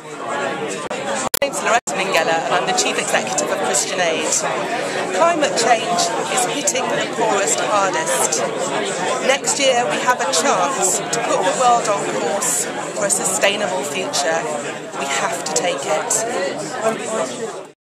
My name's Loretta Minghella and I'm the Chief Executive of Christian Aid. Climate change is hitting the poorest hardest. Next year we have a chance to put the world on course for a sustainable future. We have to take it.